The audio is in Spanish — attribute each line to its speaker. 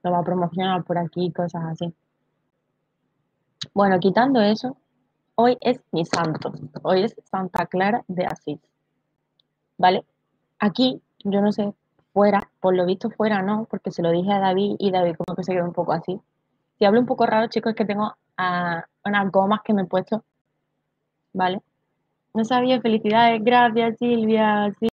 Speaker 1: lo va a promocionar por aquí, cosas así. Bueno, quitando eso, hoy es mi santo, hoy es Santa Clara de Asís, ¿vale? Aquí, yo no sé, fuera, por lo visto fuera no, porque se lo dije a David y David como que se quedó un poco así. Si hablo un poco raro, chicos, es que tengo unas gomas que me he puesto, ¿vale? No sabía, felicidades, gracias Silvia, sí.